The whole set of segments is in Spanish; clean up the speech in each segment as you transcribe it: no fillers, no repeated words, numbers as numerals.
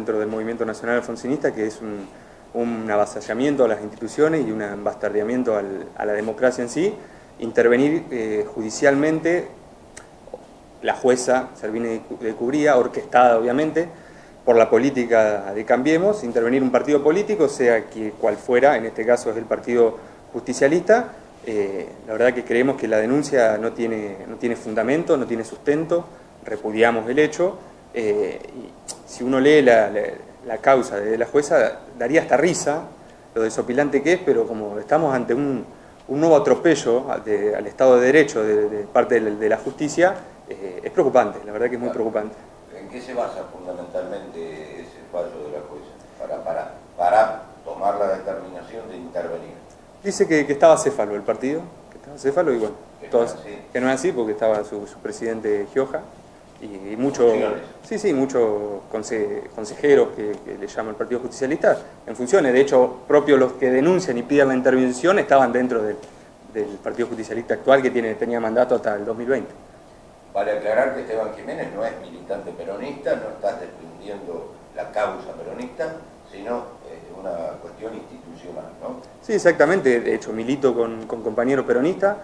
dentro del Movimiento Nacional Alfonsinista, que es un avasallamiento a las instituciones y un bastardeamiento a la democracia en sí. Intervenir judicialmente, la jueza Servini de Cubría, orquestada obviamente por la política de Cambiemos, intervenir un partido político, sea cual fuera, en este caso es el Partido Justicialista. La verdad que creemos que la denuncia no tiene fundamento, no tiene sustento, repudiamos el hecho. Y si uno lee la causa de la jueza, daría hasta risa lo desopilante que es, pero como estamos ante un nuevo atropello al Estado de Derecho de parte de la justicia, es preocupante, la verdad que es muy preocupante. ¿En qué se basa fundamentalmente ese fallo de la jueza para tomar la determinación de intervenir? Dice que estaba céfalo el partido, que estaba céfalo y bueno, que no es así porque estaba su presidente Gioja y muchos consejeros que le llaman el Partido Justicialista en funciones. De hecho, propios los que denuncian y piden la intervención estaban dentro del Partido Justicialista actual que tenía mandato hasta el 2020. Vale aclarar que Esteban Jiménez no es militante peronista, no está defendiendo la causa peronista, sino una cuestión institucional, ¿no? Sí, exactamente. De hecho, milito con compañeros peronistas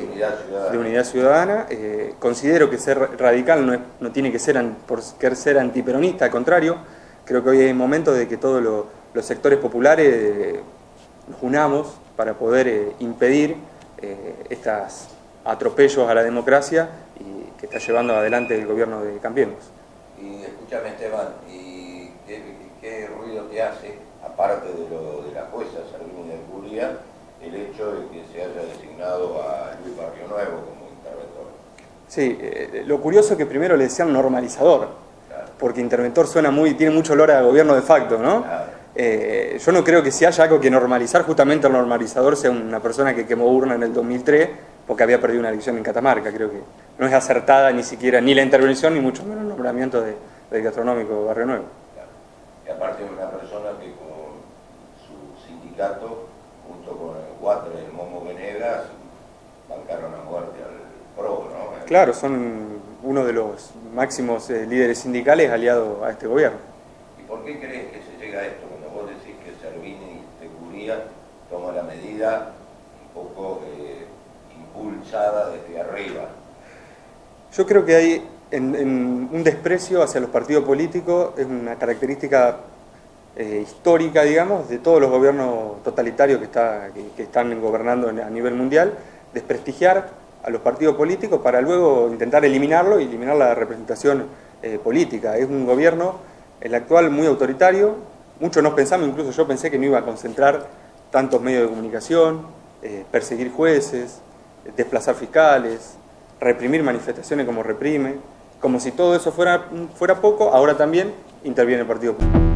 de Unidad Ciudadana. Considero que ser radical no tiene que ser por ser antiperonista, al contrario. Creo que hoy es momento de que todos los sectores populares nos unamos para poder impedir estos atropellos a la democracia y que está llevando adelante el gobierno de Cambiemos. Y escúchame, Esteban, ¿y qué ruido te hace, aparte de la jueza Servini de Cubría, el hecho de que se haya designado a Luis Barrio Nuevo como interventor? Sí, lo curioso es que primero le decían normalizador, claro, porque interventor tiene mucho olor a gobierno de facto, ¿no? Claro. Yo no creo que si haya algo que normalizar, justamente el normalizador sea una persona que quemó urna en el 2003 porque había perdido una elección en Catamarca. Creo que no es acertada ni siquiera ni la intervención ni mucho menos el nombramiento del gastronómico Barrio Nuevo. Claro. Y aparte es una persona que con su sindicato, junto con el Guatre y el Momo Venegas, bancaron a muerte al PRO, ¿no? Claro, son uno de los máximos líderes sindicales aliados a este gobierno. ¿Y por qué crees que se llega a esto? Cuando vos decís que Servini de Cubría toma la medida un poco impulsada desde arriba. Yo creo que hay un desprecio hacia los partidos políticos, es una característica histórica, digamos, de todos los gobiernos totalitarios que están gobernando a nivel mundial, desprestigiar a los partidos políticos para luego intentar eliminarlo y eliminar la representación política. Es un gobierno, el actual, muy autoritario. Muchos nos pensamos, incluso yo pensé que no iba a concentrar tantos medios de comunicación, perseguir jueces, desplazar fiscales, reprimir manifestaciones como reprime. Como si todo eso fuera poco, ahora también interviene el partido político.